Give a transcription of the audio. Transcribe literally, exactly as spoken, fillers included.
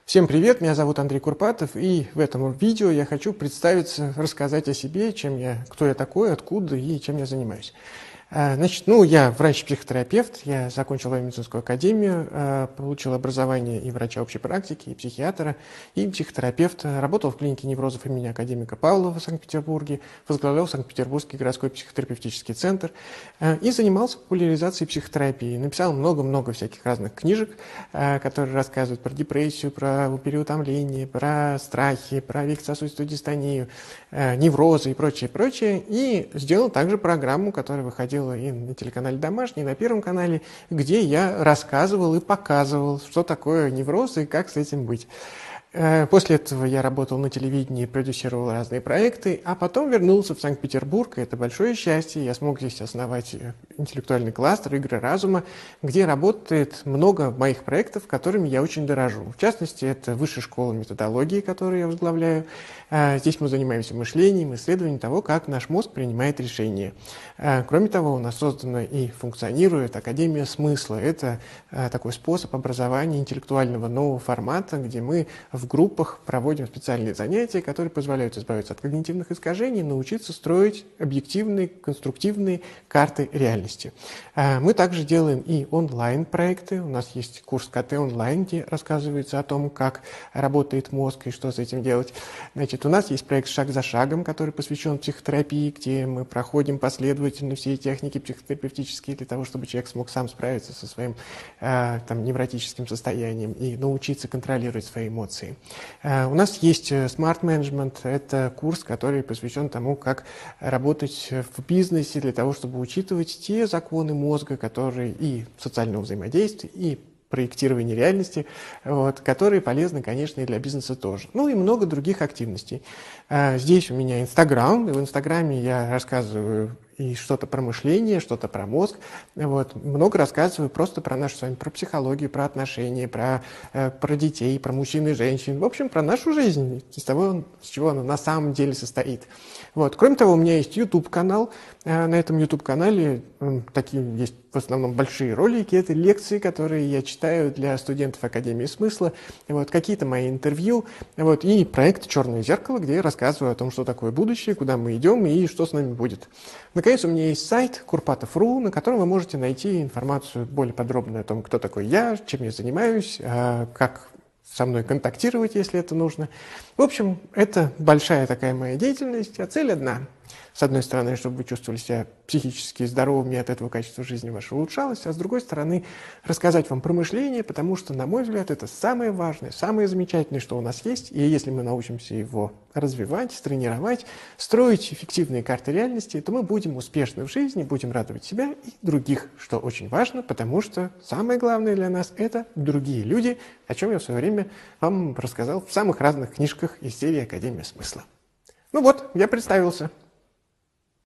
Всем привет, меня зовут Андрей Курпатов, и в этом видео я хочу представиться, рассказать о себе, чем я, кто я такой, откуда и чем я занимаюсь. Значит, ну, я врач-психотерапевт, я закончил военно-медицинскую академию, получил образование и врача общей практики, и психиатра, и психотерапевта. Работал в клинике неврозов имени академика Павлова в Санкт-Петербурге, возглавлял Санкт-Петербургский городской психотерапевтический центр и занимался популяризацией психотерапии. Написал много-много всяких разных книжек, которые рассказывают про депрессию, про переутомление, про страхи, про вегетососудистую дистонию, неврозы и прочее, прочее. И сделал также программу, которая выходила и на телеканале «Домашний», и на Первом канале, где я рассказывал и показывал, что такое невроз и как с этим быть. После этого я работал на телевидении, продюсировал разные проекты, а потом вернулся в Санкт-Петербург, и это большое счастье. Я смог здесь основать интеллектуальный кластер «Игры разума», где работает много моих проектов, которыми я очень дорожу. В частности, это Высшая школа методологии, которую я возглавляю. Здесь мы занимаемся мышлением, исследованием того, как наш мозг принимает решения. Кроме того, у нас создана и функционирует Академия смысла. Это такой способ образования интеллектуального нового формата, где мы в группах проводим специальные занятия, которые позволяют избавиться от когнитивных искажений, научиться строить объективные, конструктивные карты реальности. Мы также делаем и онлайн-проекты. У нас есть курс КТ онлайн, где рассказывается о том, как работает мозг и что с этим делать. Значит, у нас есть проект «Шаг за шагом», который посвящен психотерапии, где мы проходим последовательно все техники психотерапевтические для того, чтобы человек смог сам справиться со своим там, невротическим состоянием и научиться контролировать свои эмоции. У нас есть Smart Management, это курс, который посвящен тому, как работать в бизнесе для того, чтобы учитывать те законы мозга, которые и социального взаимодействия, и проектирования реальности, вот, которые полезны, конечно, и для бизнеса тоже. Ну и много других активностей. Здесь у меня Инстаграм, и в Инстаграме я рассказываю и что-то про мышление, что-то про мозг. Вот. Много рассказываю просто про нашу с вами, про психологию, про отношения, про, э, про детей, про мужчин и женщин. В общем, про нашу жизнь, из того, с чего она на самом деле состоит. Вот. Кроме того, у меня есть YouTube-канал. Э, на этом YouTube-канале э, такие есть в основном большие ролики. Это лекции, которые я читаю для студентов Академии смысла. Вот. Какие-то мои интервью. Вот. И проект «Черное зеркало», где я рассказываю о том, что такое будущее, куда мы идем и что с нами будет. Наконец, у меня есть сайт курпатов точка ру, на котором вы можете найти информацию более подробную о том, кто такой я, чем я занимаюсь, как со мной контактировать, если это нужно. В общем, это большая такая моя деятельность, а цель одна. С одной стороны, чтобы вы чувствовали себя психически здоровыми, и от этого качество жизни ваше улучшалось, а с другой стороны, рассказать вам про мышление, потому что, на мой взгляд, это самое важное, самое замечательное, что у нас есть, и если мы научимся его развивать, тренировать, строить эффективные карты реальности, то мы будем успешны в жизни, будем радовать себя и других, что очень важно, потому что самое главное для нас – это другие люди, о чем я в свое время вам рассказал в самых разных книжках из серии «Академия смысла». Ну вот, я представился.